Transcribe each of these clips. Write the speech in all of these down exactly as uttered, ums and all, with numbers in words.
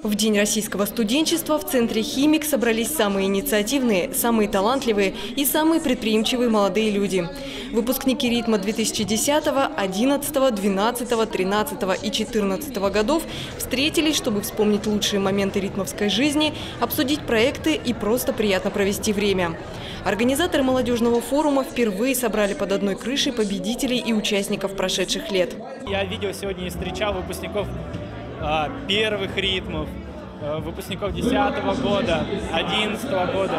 В День российского студенчества в центре «Химик» собрались самые инициативные, самые талантливые и самые предприимчивые молодые люди. Выпускники «Ритма» две тысячи десятого, одиннадцатого, двенадцатого, тринадцатого и четырнадцатого годов встретились, чтобы вспомнить лучшие моменты ритмовской жизни, обсудить проекты и просто приятно провести время. Организаторы молодежного форума впервые собрали под одной крышей победителей и участников прошедших лет. Я видел сегодня и встречал выпускников а, первых ритмов, а, выпускников десятого года, одиннадцатого года.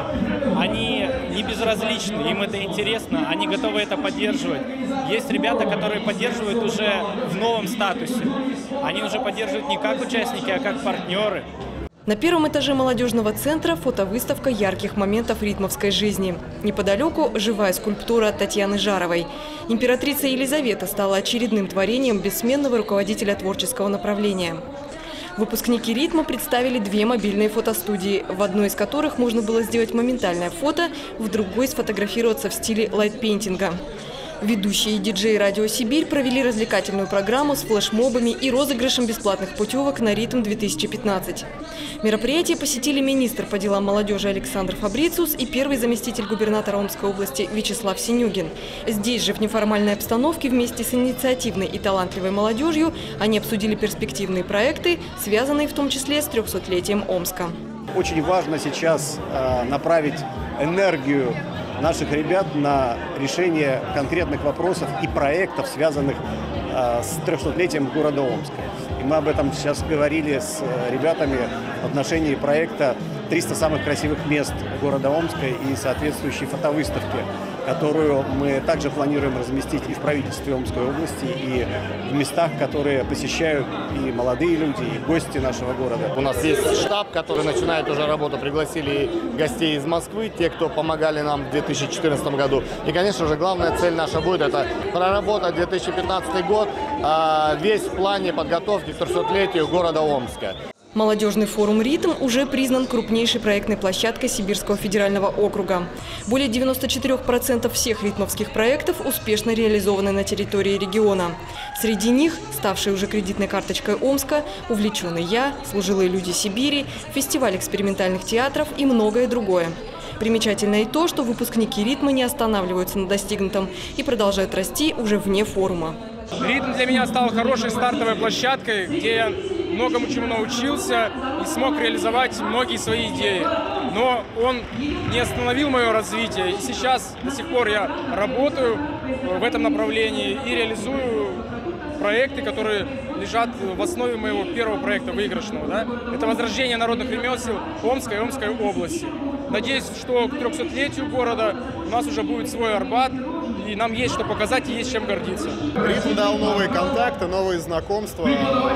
Они не безразличны, им это интересно, они готовы это поддерживать. Есть ребята, которые поддерживают уже в новом статусе. Они уже поддерживают не как участники, а как партнеры. На первом этаже молодежного центра фотовыставка ярких моментов ритмовской жизни. Неподалеку живая скульптура Татьяны Жаровой. Императрица Елизавета стала очередным творением бессменного руководителя творческого направления. Выпускники «Ритма» представили две мобильные фотостудии, в одной из которых можно было сделать моментальное фото, в другой сфотографироваться в стиле лайтпейнтинга. Ведущие и диджеи «Радио Сибирь» провели развлекательную программу с флешмобами и розыгрышем бесплатных путевок на «Ритм две тысячи пятнадцать». Мероприятие посетили министр по делам молодежи Александр Фабрициус и первый заместитель губернатора Омской области Вячеслав Синюгин. Здесь же в неформальной обстановке вместе с инициативной и талантливой молодежью они обсудили перспективные проекты, связанные в том числе с трехсотлетием Омска. Очень важно сейчас э, направить энергию наших ребят на решение конкретных вопросов и проектов, связанных э, с трехсотлетием города Омска. И мы об этом сейчас говорили с ребятами в отношении проекта триста самых красивых мест города Омска и соответствующей фотовыставки, которую мы также планируем разместить и в правительстве Омской области, и в местах, которые посещают и молодые люди, и гости нашего города. У нас есть штаб, который начинает уже работу. Пригласили гостей из Москвы, те, кто помогали нам в две тысячи четырнадцатом году. И, конечно же, главная цель наша будет – это проработать две тысячи пятнадцатый год весь в плане подготовки к трехсотлетию города Омска. Молодежный форум «Ритм» уже признан крупнейшей проектной площадкой Сибирского федерального округа. Более девяноста четырёх процентов всех ритмовских проектов успешно реализованы на территории региона. Среди них ставший уже кредитной карточкой Омска, «Увлеченный я», «Служилые люди Сибири», фестиваль экспериментальных театров и многое другое. Примечательно и то, что выпускники «Ритма» не останавливаются на достигнутом и продолжают расти уже вне форума. «Ритм» для меня стал хорошей стартовой площадкой, где я многому чему научился и смог реализовать многие свои идеи. Но он не остановил мое развитие. И сейчас до сих пор я работаю в этом направлении и реализую проекты, которые лежат в основе моего первого проекта выигрышного. Да? Это возрождение народных ремесел Омской и Омской области. Надеюсь, что к трехсотлетию города у нас уже будет свой Арбат, и нам есть что показать и есть чем гордиться. «Ритм» дал новые контакты, новые знакомства,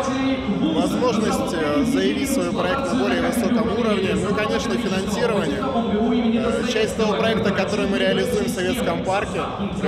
возможность заявить свой проект на более высоком уровне, ну и, конечно, финансирование. Часть того проекта, который мы реализуем в Советском парке,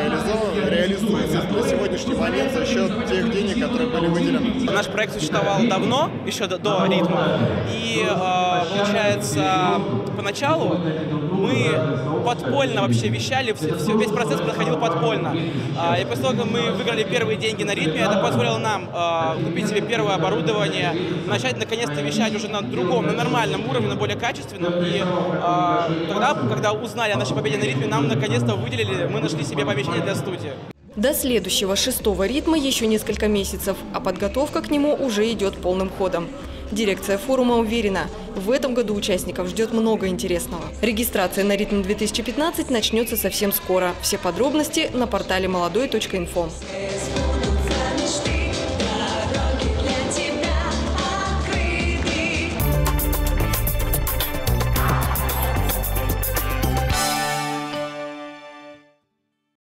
реализуется на сегодняшний момент за счет тех денег, которые были выделены. Наш проект существовал давно, еще до, до «Ритма», и, получается, поначалу мы подпольно вообще вещали, все, все, весь процесс проходил подпольно. И после того, как мы выиграли первые деньги на «Ритме», это позволило нам купить себе первое оборудование, начать наконец-то вещать уже на другом, на нормальном уровне, на более качественном. И тогда, когда узнали о нашей победе на «Ритме», нам наконец-то выделили, мы нашли себе помещение для студии. До следующего шестого «Ритма» еще несколько месяцев, а подготовка к нему уже идет полным ходом. Дирекция форума уверена, в этом году участников ждет много интересного. Регистрация на «Ритм две тысячи пятнадцать» начнется совсем скоро. Все подробности на портале молодой точка инфо.